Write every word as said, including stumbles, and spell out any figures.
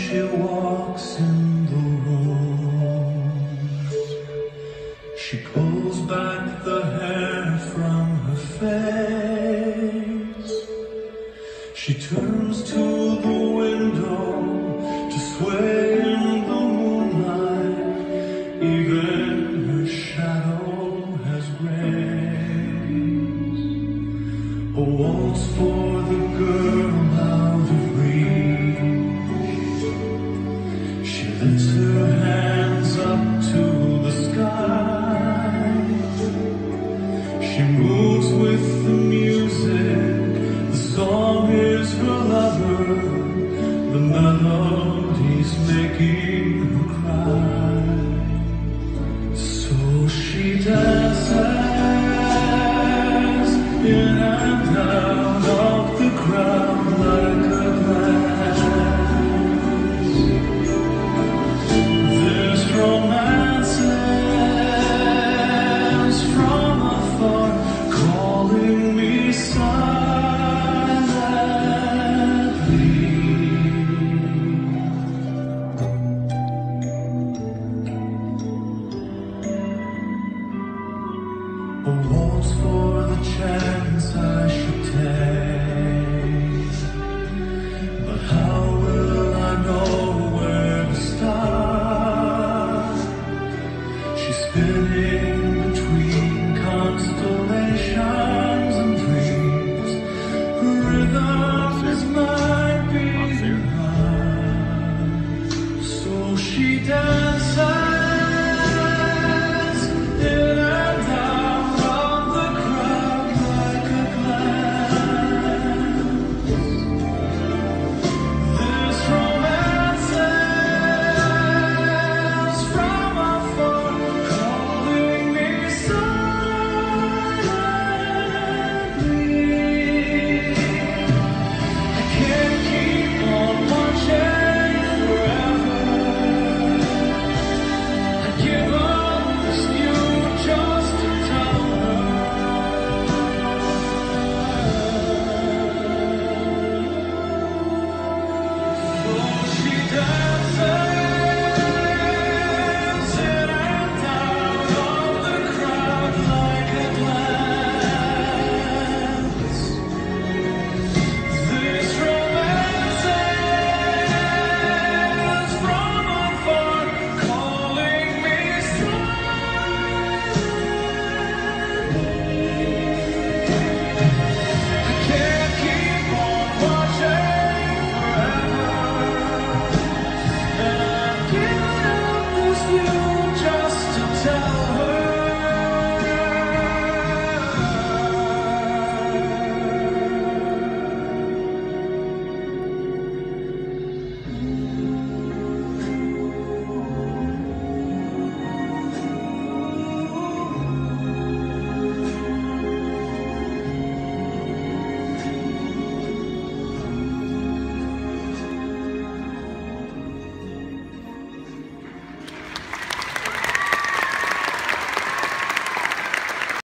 she walks in the rose, she pulls back the hair from her face. She turns to the window to sway in the moonlight. Even her shadow has grace. A waltz for the girl out of reach. She lifts her hands up to the sky. She moves with the music. The song is her lover. The melody's making her cry. So she dances.